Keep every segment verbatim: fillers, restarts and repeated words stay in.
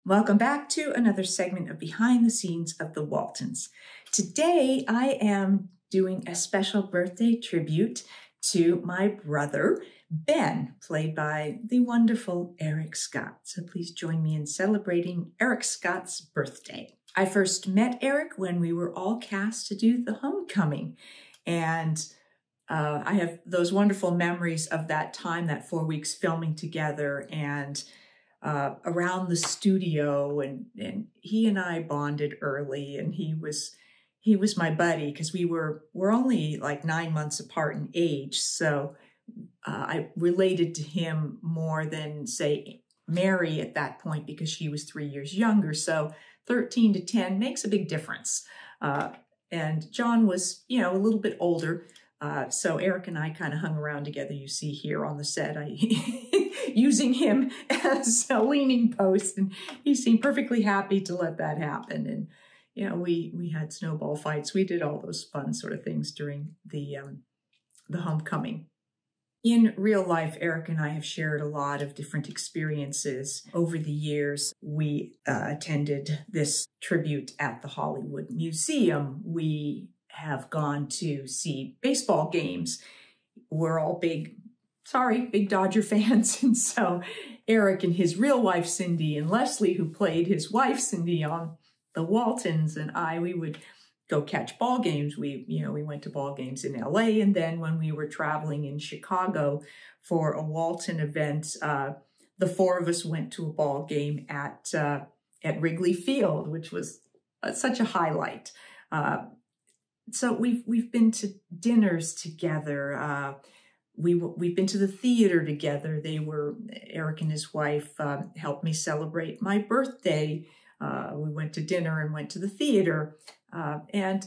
Welcome back to another segment of Behind the Scenes of the Waltons. Today, I am doing a special birthday tribute to my brother, Ben, played by the wonderful Eric Scott. So please join me in celebrating Eric Scott's birthday. I first met Eric when we were all cast to do The Homecoming, and uh, I have those wonderful memories of that time, that four weeks filming together, and Uh, around the studio, and, and he and I bonded early, and he was he was my buddy because we were we're only like nine months apart in age, so uh, I related to him more than, say, Mary at that point because she was three years younger. So thirteen to ten makes a big difference. Uh, and John was, you know, a little bit older. Uh, so Eric and I kind of hung around together. You see here on the set, I using him as a leaning post, and he seemed perfectly happy to let that happen. And you know, we we had snowball fights. We did all those fun sort of things during the um, the homecoming. In real life, Eric and I have shared a lot of different experiences over the years. We uh, attended this tribute at the Hollywood Museum. We have gone to see baseball games. We're all big, sorry, big Dodger fans. And so Eric and his real wife, Cindy, and Leslie, who played his wife, Cindy, on the Waltons, and I, we would go catch ball games. We, you know, we went to ball games in L A. And then when we were traveling in Chicago for a Walton event, uh, the four of us went to a ball game at, uh, at Wrigley Field, which was uh, such a highlight. Uh, So we've we've been to dinners together. Uh, we we've been to the theater together. They were Eric and his wife uh, helped me celebrate my birthday. Uh, we went to dinner and went to the theater, uh, and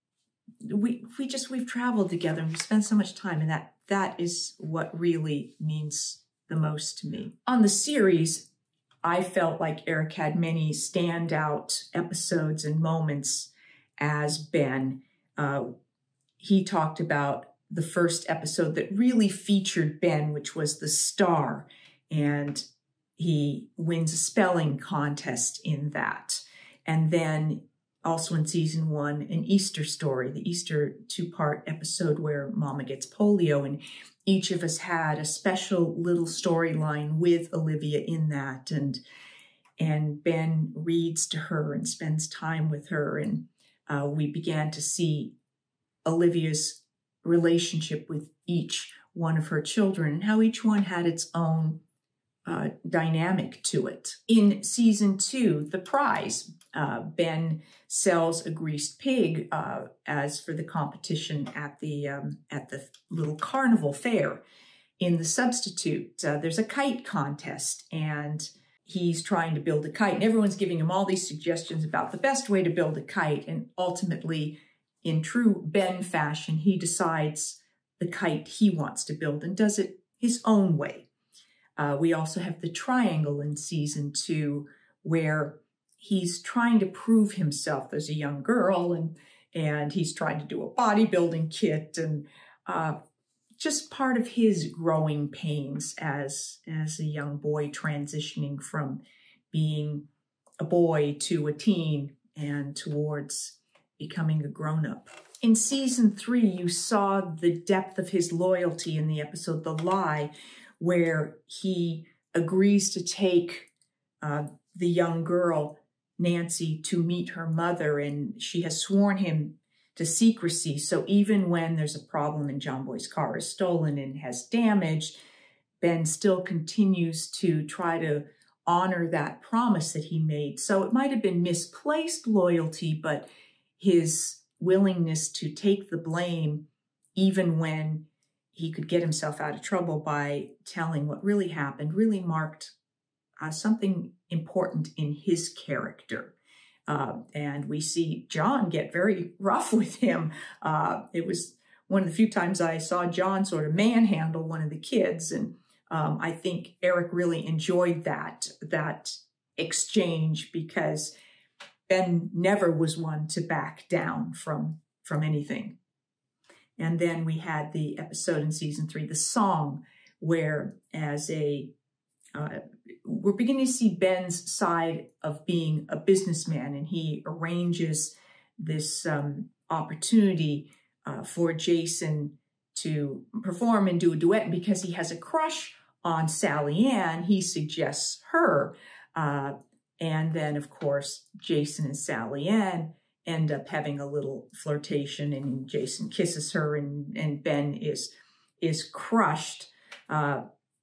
we we just we've traveled together and we spent so much time, and that that is what really means the most to me. On the series, I felt like Eric had many standout episodes and moments as Ben. Uh, he talked about the first episode that really featured Ben, which was the star, and he wins a spelling contest in that. And then also in season one, an Easter story, the Easter two-part episode where Mama gets polio, and each of us had a special little storyline with Olivia in that, and and Ben reads to her and spends time with her, and Uh, we began to see Olivia's relationship with each one of her children and how each one had its own uh, dynamic to it. In season two, The Prize, uh, Ben sells a greased pig uh, as for the competition at the um, at the little carnival fair. In The Substitute, uh, there's a kite contest, and he's trying to build a kite, and everyone's giving him all these suggestions about the best way to build a kite. And ultimately, in true Ben fashion, he decides the kite he wants to build and does it his own way. Uh, we also have the triangle in season two, where he's trying to prove himself. There's a young girl, and and he's trying to do a bodybuilding kit, and uh, just part of his growing pains as, as a young boy transitioning from being a boy to a teen and towards becoming a grown-up. In season three, you saw the depth of his loyalty in the episode The Lie, where he agrees to take uh, the young girl, Nancy, to meet her mother, and she has sworn him to secrecy. So even when there's a problem and John Boy's car is stolen and has damage, Ben still continues to try to honor that promise that he made. So it might have been misplaced loyalty, but his willingness to take the blame, even when he could get himself out of trouble by telling what really happened, really marked uh, something important in his character. Uh, and we see John get very rough with him. Uh, it was one of the few times I saw John sort of manhandle one of the kids. And um, I think Eric really enjoyed that, that exchange, because Ben never was one to back down from, from anything. And then we had the episode in season three, The Song, where as a uh, we're beginning to see Ben's side of being a businessman, and he arranges this um, opportunity uh, for Jason to perform and do a duet. And because he has a crush on Sally Ann, he suggests her. Uh, and then, of course, Jason and Sally Ann end up having a little flirtation, and Jason kisses her, and, and Ben is, is crushed uh,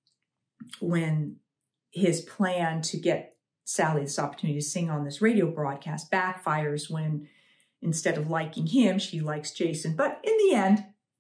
when his plan to get Sally this opportunity to sing on this radio broadcast backfires when, instead of liking him, she likes Jason. But in the end,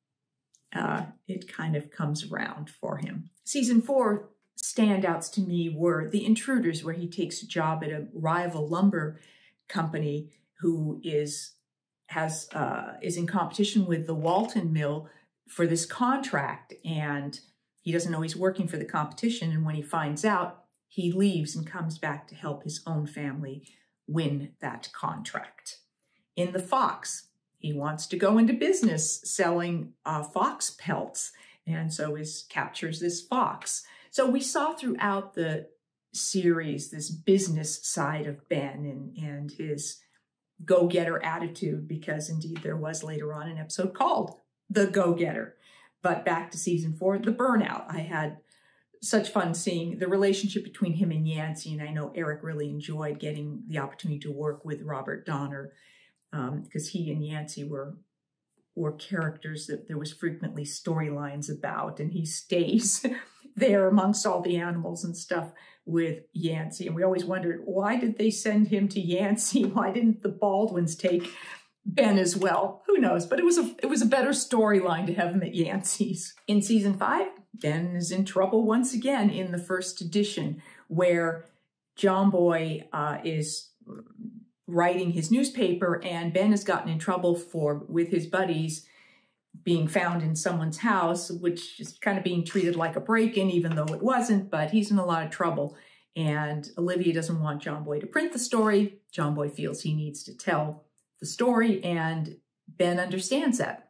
uh, it kind of comes around for him. Season four standouts to me were The Intruders, where he takes a job at a rival lumber company who is has uh, is in competition with the Walton mill for this contract, and he doesn't know he's working for the competition. And when he finds out, he leaves and comes back to help his own family win that contract. In The Fox, he wants to go into business selling uh, fox pelts, and so is captures this fox. So we saw throughout the series this business side of Ben and, and his go-getter attitude, because indeed there was later on an episode called The Go-Getter. But back to season four, the burnout. I had such fun seeing the relationship between him and Yancey, and I know Eric really enjoyed getting the opportunity to work with Robert Donner, because um, he and Yancey were were characters that there was frequently storylines about, and he stays there amongst all the animals and stuff with Yancey. And we always wondered, why did they send him to Yancey? Why didn't the Baldwins take Ben as well? Who knows? But it was a it was a better storyline to have him at Yancey's. In season five, Ben is in trouble once again in the first edition, where John Boy uh, is writing his newspaper, and Ben has gotten in trouble for, with his buddies, being found in someone's house, which is kind of being treated like a break-in, even though it wasn't, but he's in a lot of trouble. And Olivia doesn't want John Boy to print the story. John Boy feels he needs to tell the story, and Ben understands that.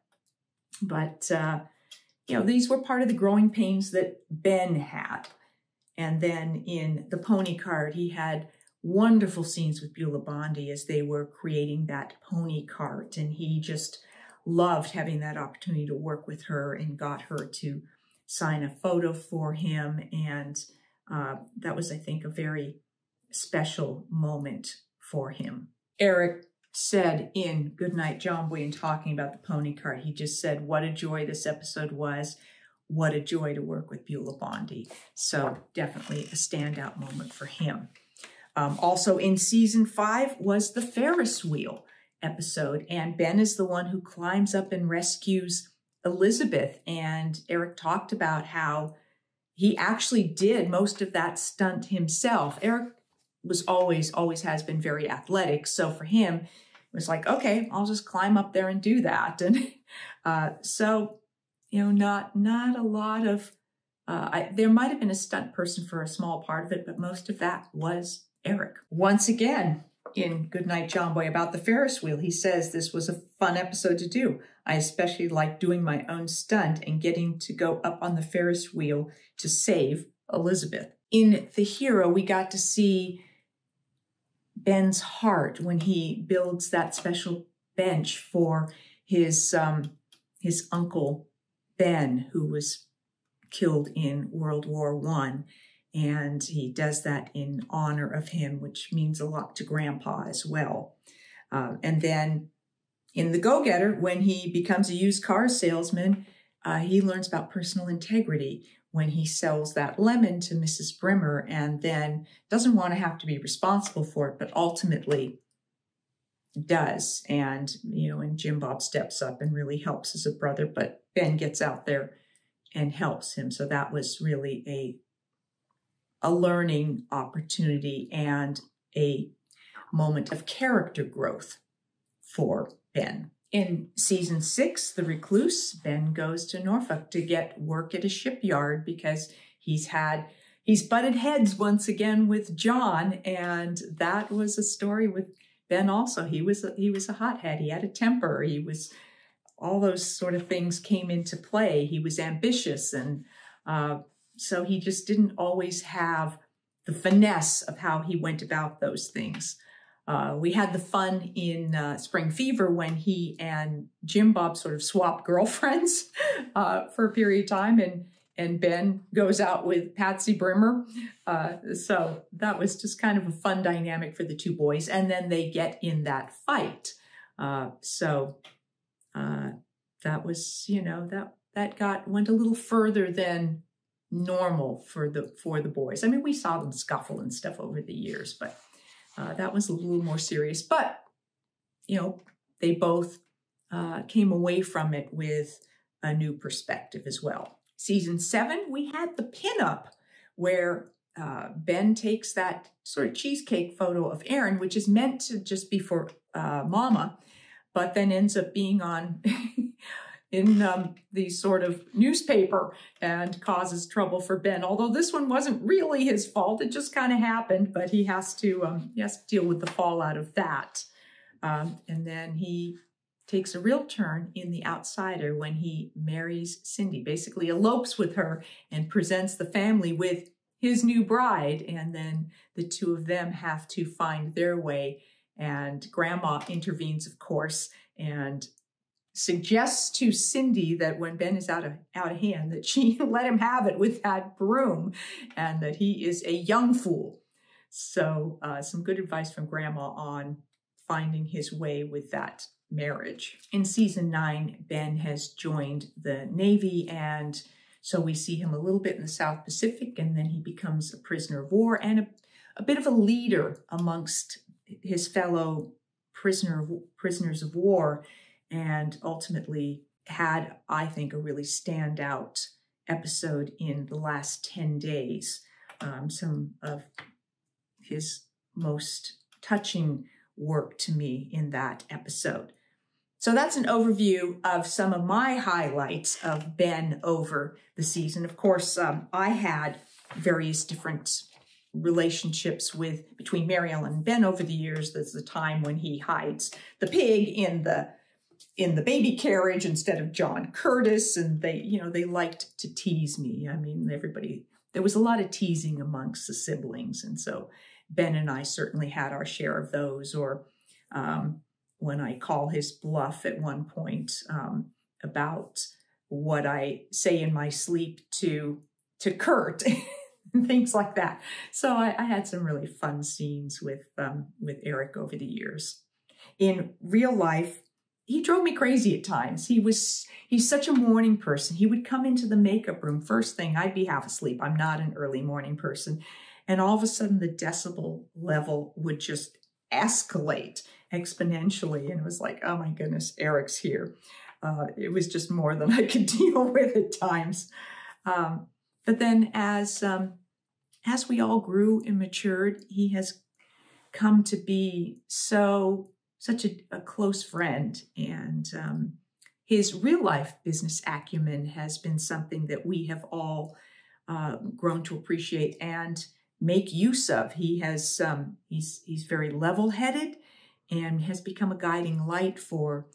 But, uh, you know, these were part of the growing pains that Ben had. And then in The Pony Card, he had wonderful scenes with Beulah Bondi as they were creating that pony cart, and he just loved having that opportunity to work with her and got her to sign a photo for him. And uh, that was, I think, a very special moment for him. Eric said in Goodnight John Boy, in talking about the pony cart, he just said, what a joy this episode was. What a joy to work with Beulah Bondi. So definitely a standout moment for him. Um, also in season five was the Ferris wheel episode, and Ben is the one who climbs up and rescues Elizabeth. And Eric talked about how he actually did most of that stunt himself. Eric was always, always has been very athletic. So for him, it was like, okay, I'll just climb up there and do that. And uh, so, you know, not, not a lot of, uh, I, there might have been a stunt person for a small part of it, but most of that was Eric. Once again, in Goodnight John Boy about the Ferris wheel, he says this was a fun episode to do. I especially like doing my own stunt and getting to go up on the Ferris wheel to save Elizabeth. In The Hero, we got to see Ben's heart when he builds that special bench for his, um, his uncle Ben, who was killed in World War One. And he does that in honor of him, which means a lot to Grandpa as well. Uh, and then in The Go-Getter, when he becomes a used car salesman, uh, he learns about personal integrity when he sells that lemon to Missus Brimmer, and then doesn't want to have to be responsible for it, but ultimately does. And, you know, and Jim Bob steps up and really helps as a brother, but Ben gets out there and helps him. So that was really a a learning opportunity and a moment of character growth for Ben. In season six, The Recluse, Ben goes to Norfolk to get work at a shipyard because he's had, he's butted heads once again with John, and that was a story with Ben also. He was a, he was a hothead. He had a temper. He was, all those sort of things came into play. He was ambitious, and uh, so he just didn't always have the finesse of how he went about those things. Uh, we had the fun in uh, Spring Fever when he and Jim Bob sort of swapped girlfriends uh, for a period of time, and and Ben goes out with Patsy Brimmer. Uh, so that was just kind of a fun dynamic for the two boys. And then they get in that fight. Uh, so uh, that was, you know, that that got went a little further than normal for the for the boys. I mean, we saw them scuffle and stuff over the years, but uh, that was a little more serious. But, you know, they both uh, came away from it with a new perspective as well. Season seven, we had the pinup where uh, Ben takes that sort of cheesecake photo of Aaron, which is meant to just be for uh, Mama, but then ends up being on in um, the sort of newspaper and causes trouble for Ben. Although this one wasn't really his fault, it just kind of happened, but he has to um, he has to deal with the fallout of that. Um, and then he takes a real turn in The Outsider when he marries Cindy, basically elopes with her and presents the family with his new bride. And then the two of them have to find their way. And Grandma intervenes, of course, and suggests to Cindy that when Ben is out of, out of hand, that she let him have it with that broom and that he is a young fool. So uh, some good advice from Grandma on finding his way with that marriage. In season nine, Ben has joined the Navy, and so we see him a little bit in the South Pacific, and then he becomes a prisoner of war and a, a bit of a leader amongst his fellow prisoner of, prisoners of war, and ultimately had, I think, a really standout episode in the last ten days. Um, some of his most touching work to me in that episode. So that's an overview of some of my highlights of Ben over the season. Of course, um, I had various different relationships with between Mary Ellen and Ben over the years. There's the time when he hides the pig in the in the baby carriage instead of John Curtis, and they, you know, they liked to tease me. I mean, everybody, there was a lot of teasing amongst the siblings, and so Ben and I certainly had our share of those. Or um, when I call his bluff at one point um, about what I say in my sleep to to Kurt, and things like that. So I, I had some really fun scenes with um, with Eric over the years. In real life, he drove me crazy at times. He was, he's such a morning person. He would come into the makeup room first thing. I'd be half asleep. I'm not an early morning person. And all of a sudden the decibel level would just escalate exponentially. And it was like, oh my goodness, Eric's here. Uh, it was just more than I could deal with at times. Um, but then as, um, as we all grew and matured, he has come to be so such a, a close friend, and um, his real life business acumen has been something that we have all uh, grown to appreciate and make use of. He has um, he's he's very level-headed and has become a guiding light for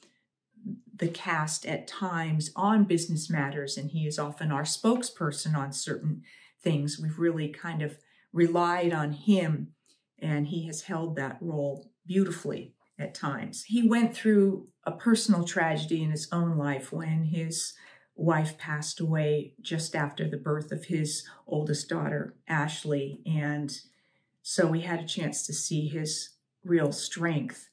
the cast at times on business matters, and he is often our spokesperson on certain things. We've really kind of relied on him, and he has held that role beautifully at times. He went through a personal tragedy in his own life when his wife passed away just after the birth of his oldest daughter, Ashley. And so we had a chance to see his real strength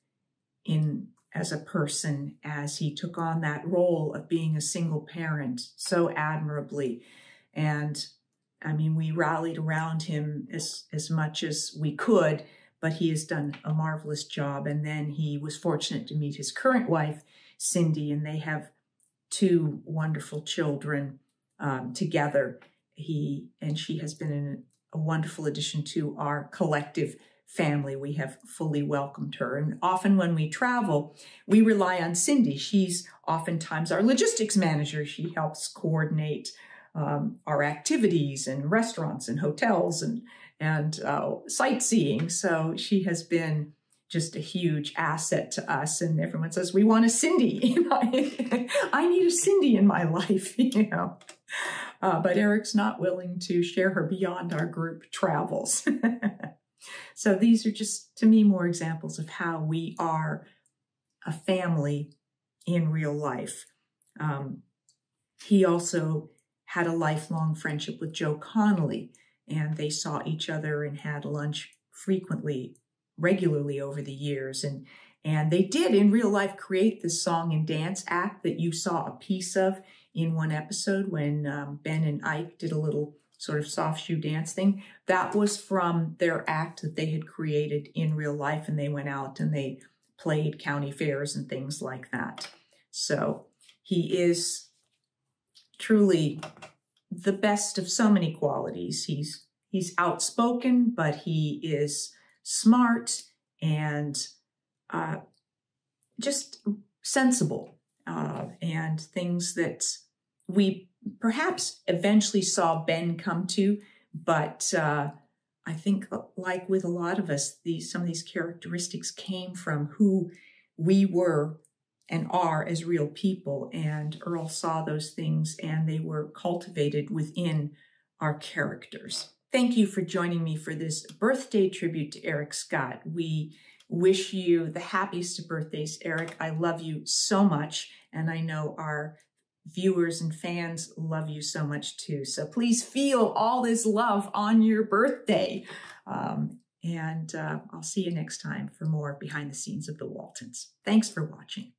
in as a person as he took on that role of being a single parent so admirably. And I mean, we rallied around him as, as much as we could, but he has done a marvelous job. And then he was fortunate to meet his current wife, Cindy, and they have two wonderful children um, together. He and she has been an, a wonderful addition to our collective family. We have fully welcomed her. And often when we travel, we rely on Cindy. She's oftentimes our logistics manager. She helps coordinate um, our activities and restaurants and hotels and and uh, sightseeing. So she has been just a huge asset to us. And everyone says, we want a Cindy. I need a Cindy in my life, you know. uh, but Eric's not willing to share her beyond our group travels. So these are just, to me, more examples of how we are a family in real life. Um, he also had a lifelong friendship with Joe Connolly, and they saw each other and had lunch frequently, regularly over the years. And, and they did, in real life, create this song and dance act that you saw a piece of in one episode when um, Ben and Ike did a little sort of soft shoe dance thing. That was from their act that they had created in real life, and they went out and they played county fairs and things like that. So he is truly the best of so many qualities. He's he's outspoken, but he is smart and uh, just sensible, uh, and things that we perhaps eventually saw Ben come to, but uh, I think, like with a lot of us, these some of these characteristics came from who we were and are as real people, and Earl saw those things and they were cultivated within our characters. Thank you for joining me for this birthday tribute to Eric Scott. We wish you the happiest of birthdays, Eric. I love you so much, and I know our viewers and fans love you so much too. So please feel all this love on your birthday. Um, and uh, I'll see you next time for more behind the scenes of the Waltons. Thanks for watching.